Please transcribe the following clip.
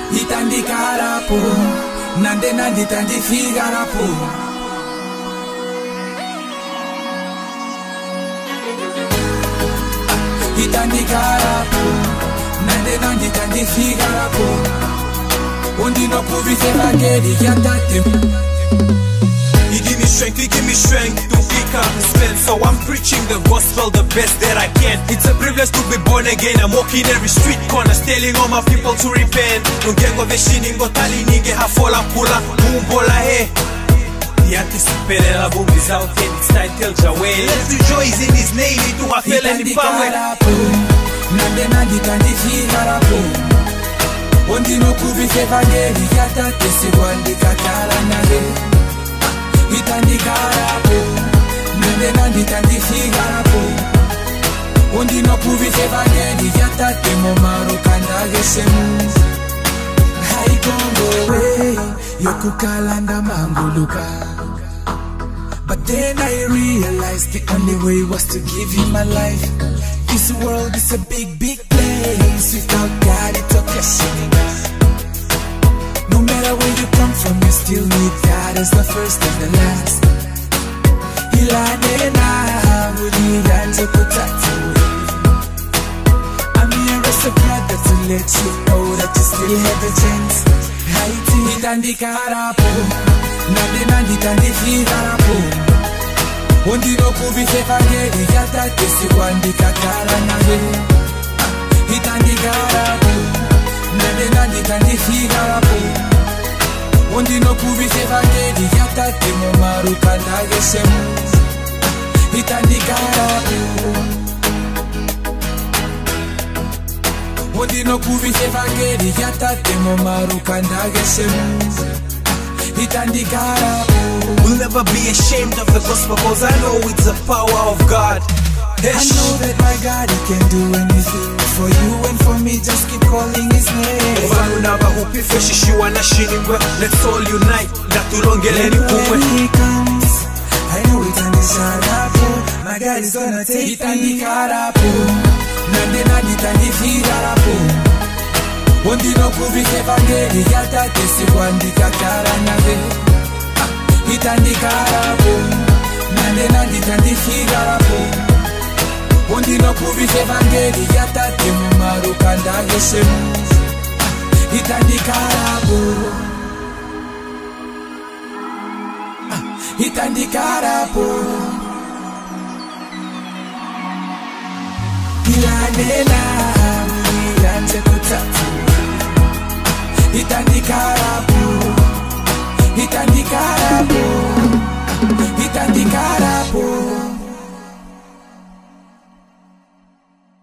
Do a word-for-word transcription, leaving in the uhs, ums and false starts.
itandikarapo nande nandi tandifigarapo itandikarapo nande nandi tandifigarapo undino kuvise vangeli yatate. You give me strength, you give me strength to pick up and spend. So I'm preaching the gospel the best that I can. It's a privilege to be born again. I'm walking every street corner, telling all my people to repent. Nungengo veshiningo tali nige hafola pula mumbola he. Yantisipele la bumbi zao ten, it's title Jawe. Let's rejoice in his name, itu hafele ni pawe. Nande nandi tandifigarapo ondino kuvise vangeli yatate siwandikakala nade itandikarapo nande nandi tandifigarapo ondino kuvise vangeli yatate momarukandageshemu haikongowe yokukalanda manguluka. But then I realized the only way was to give him my life. This world is a big, big place. Without God, it's a question. No matter where you come from, you still need God as the first and the last. Ilanena, ulianza kutatu. I'm here as a brother to let you know that you still have a chance. Haiti itandikarapo, nande nandi tandifigarapo. Ondino kuvise vangeli yatate siwandikakala nawe itandikarapo nande nandi tandifigarapo ondino kuvise vangeli yatate momarukandageshemu itandikarapo ondino kuvise vangeli yatate momarukandageshemu itandikarapo. We'll never be ashamed of the gospel, cause I know it's the power of God. I know that my God, He can do anything for you and for me, just keep calling His name. Let's all unite, when He comes, I know it's undesirable. My God is gonna take itandikarapo nande nandi tandifigarapo ondino kuvise vangeli yatate siwandikakala nawe itandikarapo nande nandi tandifigarapo ondino kuvise vangeli yatate momarukandageshemu itandikarapo itandikarapo ilanena ulianza kutatu itandikarapo itandikarapo